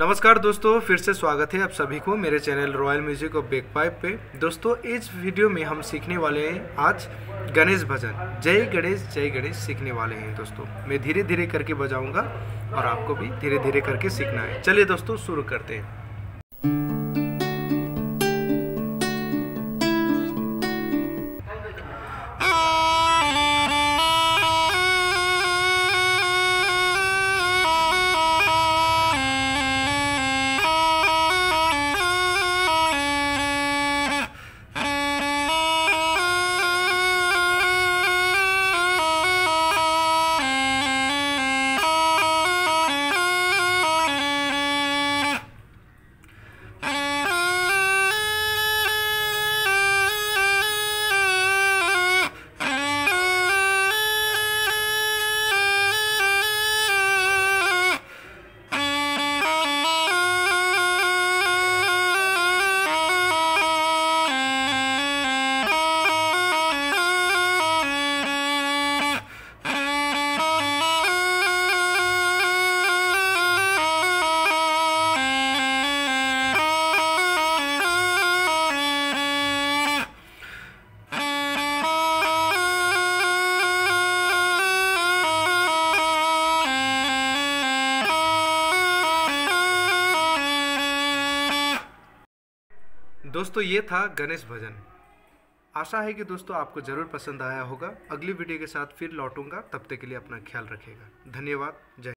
नमस्कार दोस्तों, फिर से स्वागत है आप सभी को मेरे channel royal music of bagpipe पे। दोस्तों इस वीडियो में हम सीखने वाले हैं आज गणेश भजन जय गणेश सीखने वाले हैं। दोस्तों मैं धीरे धीरे करके बजाऊंगा और आपको भी धीरे धीरे करके सीखना है। चलिए दोस्तों शुरू करते हैं। दोस्तों ये था गणेश भजन। आशा है कि दोस्तों आपको ज़रूर पसंद आया होगा। अगली वीडियो के साथ फिर लौटूंगा, तब तक के लिए अपना ख्याल रखिएगा। धन्यवाद। जय